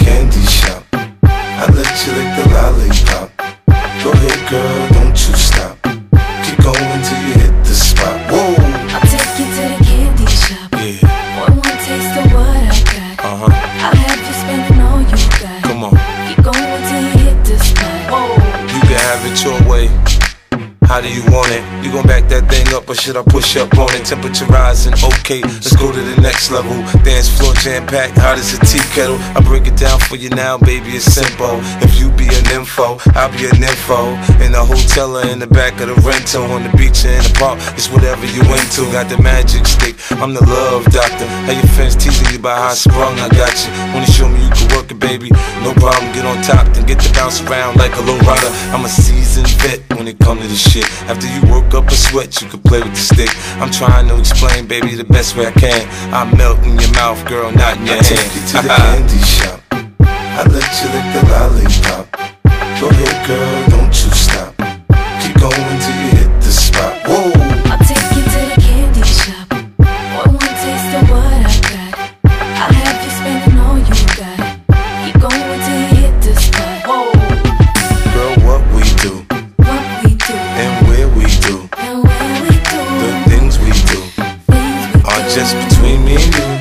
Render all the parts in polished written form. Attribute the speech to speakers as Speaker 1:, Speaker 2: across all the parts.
Speaker 1: candy shop. I let you lick the lollipop. Go ahead, girl, don't you stop. Keep going till you hit the spot. Whoa!
Speaker 2: I'll take you to the candy shop.
Speaker 1: Yeah.
Speaker 2: One more taste of what I got. I'll have you spending all you got.
Speaker 1: Come on.
Speaker 2: Keep going till you hit the spot. Whoa!
Speaker 1: You can have it your way. How do you want it? You gon' back that thing up or should I push up on it? Temperature rising, okay, let's go to the next level. Dance floor jam-packed, hot as a tea kettle. I break it down for you now, baby, it's simple. If you be an info, I'll be an info. In the hotel or in the back of the rental, on the beach or in the park, it's whatever you into. Got the magic stick, I'm the love doctor. How your fans teasing you about how I sprung, I got you. Wanna show me you can work it, baby? No problem, get on top, then get to bounce around like a low rider. I'm a seasoned vet when it comes to this shit. After you work up a sweat, you can play with the stick. I'm trying to explain, baby, the best way I can. I melt in your mouth, girl, not in your hand. I take you to the candy shop. I let you lick the lollipop. Go ahead, girl, don't you stop. Keep going till you hit the spot. Whoa!
Speaker 2: I'll take you to the candy shop. One more taste of what I got. I'll have you spending all you got. Keep going till you hit the spot. Whoa!
Speaker 1: Girl, what we do,
Speaker 2: What we do,
Speaker 1: and where we do,
Speaker 2: and where we do,
Speaker 1: the things we do
Speaker 2: things we
Speaker 1: are
Speaker 2: do.
Speaker 1: just between me and you.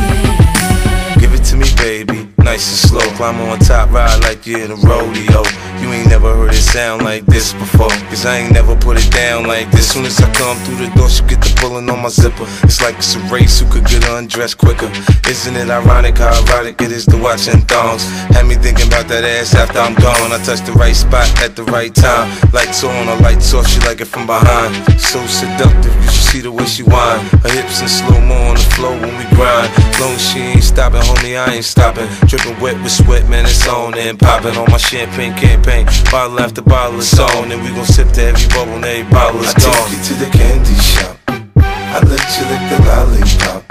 Speaker 1: Yeah. Give it to me, baby, nice and slow. Climb on top, ride like you're in a rodeo. You ain't never heard it sound like this before, cause I ain't never put it down like this. Soon as I come through the door, she get the pulling on my zipper. It's like it's a race, who could get undressed quicker. Isn't it ironic how erotic it is to watching thongs? Had me thinking about that ass after I'm gone. I touch the right spot at the right time. Lights on, or lights off, she like it from behind. So seductive, you should see the way she whine. Her hips in slow-mo on the floor when we grind. Long as she ain't stopping, homie, I ain't stopping. Dripping wet with sweat, man, it's on and popping on my champagne campaign. Bottle after bottle is on, and we gon' sip to every bubble and every bottle is gone. I take you to the candy shop. I let you lick the lollipop.